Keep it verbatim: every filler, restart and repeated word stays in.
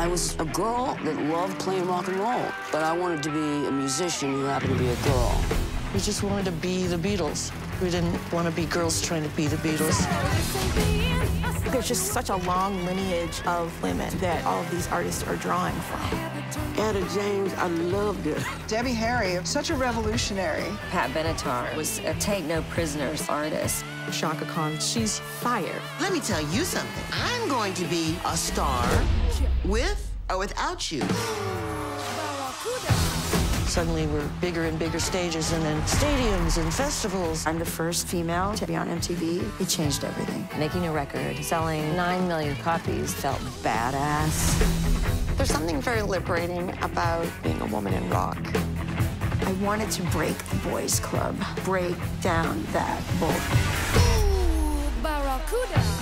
I was a girl that loved playing rock and roll, but I wanted to be a musician who happened to be a girl. We just wanted to be the Beatles. We didn't want to be girls trying to be the Beatles. There's just such a long lineage of women that all of these artists are drawing from. Etta James, I loved her. Debbie Harry, such a revolutionary. Pat Benatar was a take no prisoners artist. Chaka Khan, she's fire. Let me tell you something. I'm going to be a star with or without you. Suddenly we're bigger and bigger stages and then stadiums and festivals. I'm the first female to be on M T V. It changed everything. Making a record, selling nine million copies felt badass. There's something very liberating about being a woman in rock. I wanted to break the boys' club, break down that bull. Barracuda.